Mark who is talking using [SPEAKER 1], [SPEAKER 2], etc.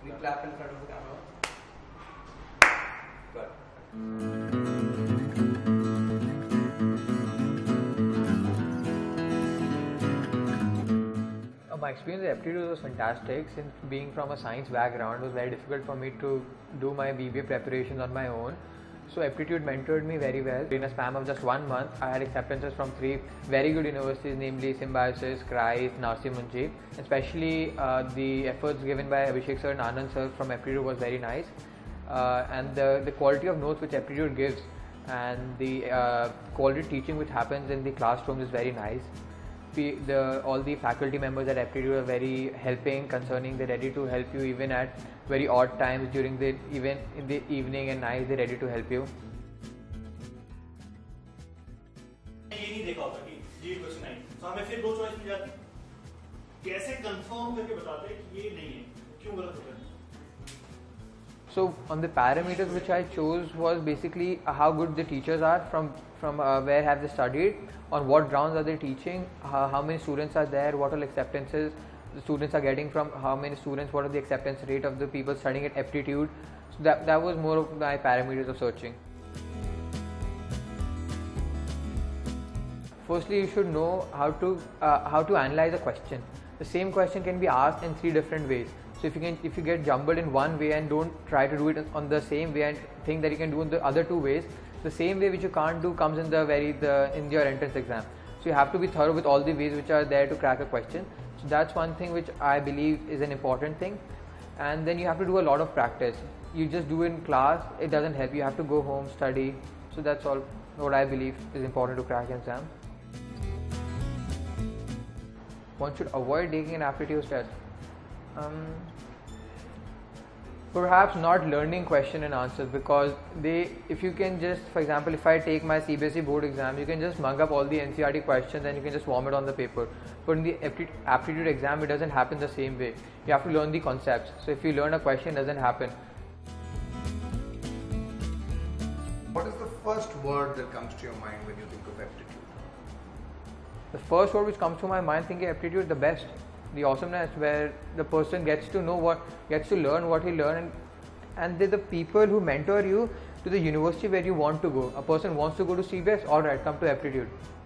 [SPEAKER 1] We clap in front of the camera. Good.
[SPEAKER 2] My experience with aptitude was fantastic. Since being from a science background, it was very difficult for me to do my BBA preparations on my own. So aptitude mentored me very well. In a span of just 1 month, I had acceptances from 3 very good universities, namely Symbiosis, Christ, Narsee Monjee. Especially the efforts given by Abhishek sir and Anand sir from aptitude was very nice. And the quality of notes which aptitude gives and the quality teaching which happens in the classrooms is very nice. All the faculty members at aptitude are very helping, concerning. They're ready to help you even at very odd times during the even in the evening and night. They're ready to help you.
[SPEAKER 3] ये नहीं देखा होता कि ये question I, तो हमें फिर 2 choice मिल जाती। कैसे कंफर्म करके बताते हैं कि ये नहीं है, क्यों गलत होता है?
[SPEAKER 2] So on the parameters which I chose was basically how good the teachers are, from where have they studied, on what grounds are they teaching, how many students are there, what all acceptances the students are getting from how many students, what are the acceptance rate of the people studying at aptitude. So that was more of my parameters of searching. Firstly, you should know how to analyze a question. The same question can be asked in 3 different ways. So if you get jumbled in one way and don't try to do it on the same way and think that you can do in the other 2 ways, the same way which you can't do comes in in your entrance exam. So you have to be thorough with all the ways which are there to crack a question. So that's one thing which I believe is an important thing. And then you have to do a lot of practice. You just do it in class, it doesn't help. You have to go home, study. So that's all what I believe is important to crack an exam. One should avoid taking an aptitude test. Perhaps not learning question and answers, because if you can just, for example, if I take my CBSE board exam, you can just mug up all the NCERT questions and you can just vomit on the paper. But in the aptitude exam, it doesn't happen the same way. You have to learn the concepts. So if you learn a question, it doesn't happen.
[SPEAKER 1] What is the first word that comes to your mind when you think of aptitude?
[SPEAKER 2] The first word which comes to my mind thinking aptitude, the best, the awesomeness, where the person gets to learn what he learned, and they're the people who mentor you to the university where you want to go. A person wants to go to CBS, alright, come to aptitude.